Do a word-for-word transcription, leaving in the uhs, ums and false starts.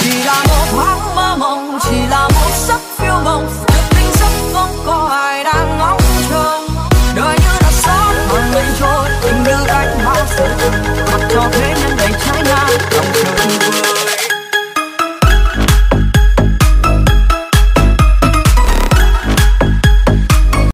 chỉ là một thoáng mơ mộng, chỉ là một giấc phiêu mộng, được mình giấc không có ai đang ngóng trông. Đời như là gió thoảng mây trôi, tình như cánh hoa rơi, mặc cho thế nhân đầy trái ngang.